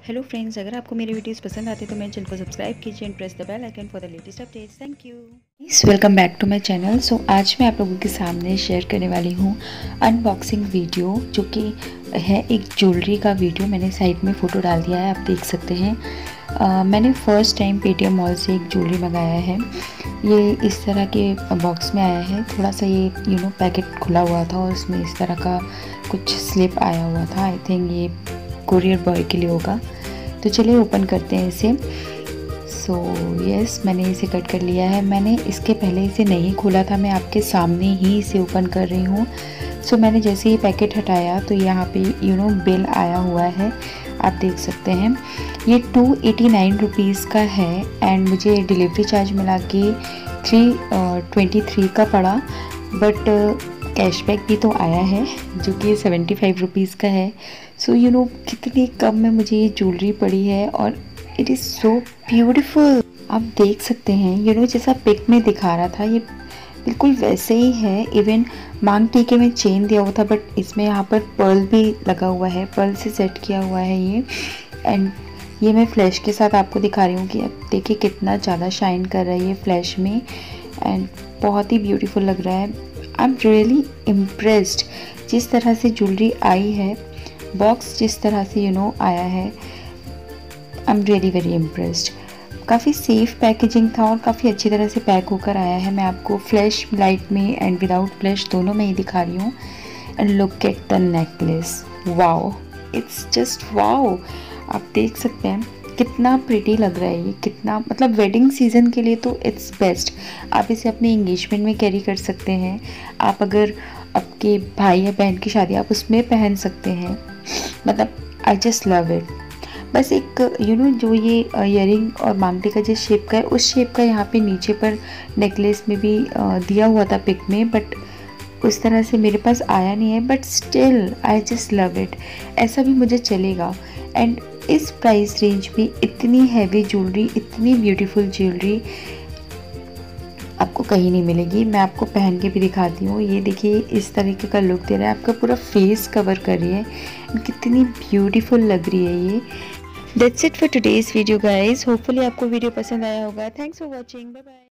Hello friends, अगर आपको मेरे वीडियोस पसंद आते तो मेरे चैनल को सब्सक्राइब कीजिए and press the bell icon for the latest updates. Thank you. Welcome back to my channel. So आज मैं आप लोगों के सामने शेयर करने वाली हूँ अनबॉक्सिंग वीडियो, जो कि है एक ज्वेलरी का वीडियो। मैंने साइड में फ़ोटो डाल दिया है, आप देख सकते हैं। मैंने फ़र्स्ट टाइम पेटीएम मॉल से एक ज्वेलरी मंगाया है। ये इस तरह के बॉक्स में आया है। थोड़ा सा ये पैकेट खुला हुआ था और उसमें इस तरह का कुछ स्लिप आया हुआ था। आई थिंक ये कुरियर बॉय के लिए होगा। तो चलिए ओपन करते हैं इसे। सो यस, मैंने इसे कट कर लिया है। मैंने इसके पहले इसे नहीं खोला था, मैं आपके सामने ही इसे ओपन कर रही हूँ। सो मैंने जैसे ही पैकेट हटाया तो यहाँ पे बिल आया हुआ है, आप देख सकते हैं। ये 289 रुपीज़ का है एंड मुझे डिलीवरी चार्ज मिला के 323 का पड़ा। बट कैशबैक भी तो आया है जो कि 75 रुपीज़ का है। सो कितनी कम में मुझे ये ज्वेलरी पड़ी है और इट इज़ सो ब्यूटीफुल। आप देख सकते हैं जैसा पिक में दिखा रहा था ये बिल्कुल वैसे ही है। इवन मांग टीके में चेन दिया हुआ था, बट इसमें यहाँ पर पर्ल भी लगा हुआ है, पर्ल से सेट किया हुआ है ये। एंड ये मैं फ्लैश के साथ आपको दिखा रही हूँ कि अब देखिए कितना ज़्यादा शाइन कर रहा है ये फ्लैश में एंड बहुत ही ब्यूटीफुल लग रहा है। आई एम रियली इम्प्रेस्ड जिस तरह से ज्वेलरी आई है, बॉक्स जिस तरह से आया है। I am really very impressed. काफ़ी सेफ पैकेजिंग था और काफ़ी अच्छी तरह से पैक होकर आया है। मैं आपको फ्लैश लाइट में एंड विदाउट फ्लैश दोनों में ही दिखा रही हूँ। And look at the necklace, wow, it's just wow. आप देख सकते हैं कितना प्रिटी लग रहा है ये, कितना मतलब वेडिंग सीजन के लिए तो इट्स बेस्ट। आप इसे अपने एंगेजमेंट में कैरी कर सकते हैं। आप अगर आपके भाई या बहन की शादी आप उसमें पहन सकते हैं। मतलब आई जस्ट लव इट। बस एक जो ये ईयरिंग और मांगटी का जिस शेप का है उस शेप का यहाँ पे नीचे पर नेकलेस में भी दिया हुआ था पिक में, बट उस तरह से मेरे पास आया नहीं है। But still I just love it. ऐसा भी मुझे चलेगा। एंड इस प्राइस रेंज में इतनी हैवी ज्वेलरी, इतनी ब्यूटीफुल ज्वेलरी आपको कहीं नहीं मिलेगी। मैं आपको पहन के भी दिखाती हूँ। ये देखिए इस तरीके का लुक दे रहा है, आपका पूरा फेस कवर कर रही है। कितनी ब्यूटीफुल लग रही है ये। That's it for today's video guys. Hopefully आपको वीडियो पसंद आया होगा। Thanks for watching, bye bye.